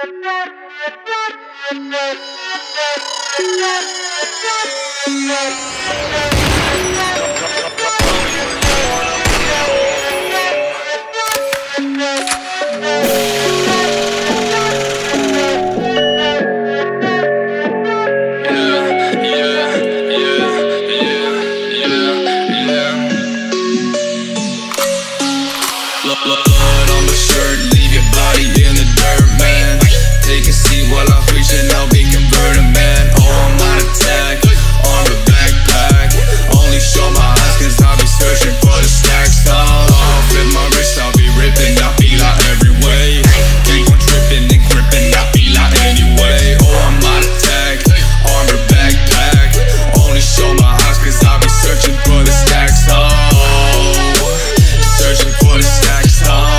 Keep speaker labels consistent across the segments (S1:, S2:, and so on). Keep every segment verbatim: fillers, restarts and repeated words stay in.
S1: Blood on the shirt, leave your body in the dirt, man. Take a seat while I preach and I'll be converted, man. Oh, I'm on attack, on the backpack. Only show my eyes cause I'll be searching for the stacks. Off with my wrist, I'll be ripping, I feel like every way. Keep on tripping and gripping, I feel like anyway. Oh, I'm on attack, on the backpack. Only show my eyes cause I'll be searching for the stacks. Oh, searching for the stacks.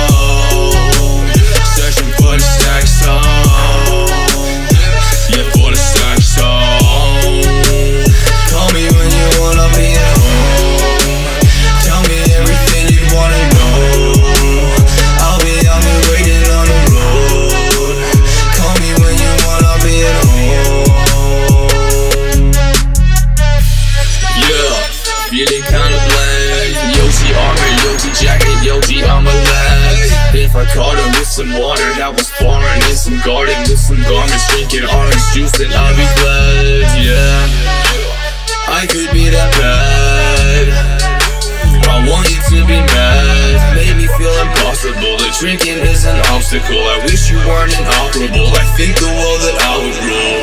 S1: Feeling kinda bland. Yoshi armor, Yoshi jacket, Yoshi I'm alive. If I caught him with some water that was foreign, in some garden with some garments, drinking orange juice, then I'll be glad. Yeah, I could be that bad. I want you to be mad. Made me feel impossible. The drinking is an obstacle. I wish you weren't inoperable. I think the world that I would rule.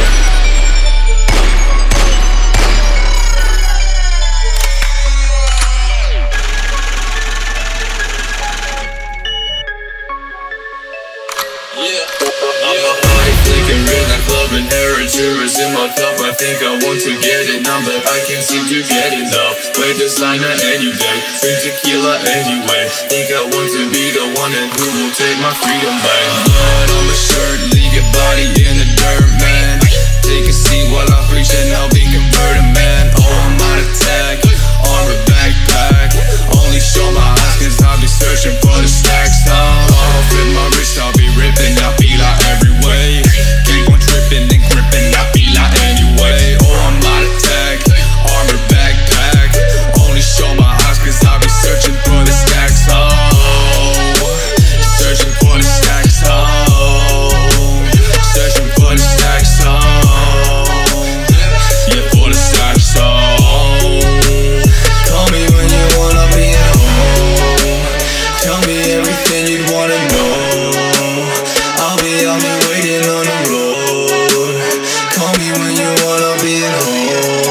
S1: Flickering that club and aperture is in my cup. I think I want to get it now, but I can't seem to get enough. Wear designer any day, drink tequila anyway. Think I want to be the one and who will take my freedom back. Blood on the shirt, leave your body in the dirt, man. Take a seat while I preach and I'll be converted, man. Oh, I'm on attack, on the backpack. Only show my eyes cause I'll be searching for the stacks. Off with my wrist, I'll be ripping, I'll be like every way. Keep on tripping and gripping, I feel like anyway. Oh, I'm on attack, armor backpack. Only show my eyes cause I'll be searching for the stacks. Oh, searching for the stacks. Oh, searching for the stacks. Oh, yeah, for the stacks. Oh, call me when you wanna be at home. Tell me everything you'd wanna know. I'll be on me waiting on the road. Call me when you wanna be at home.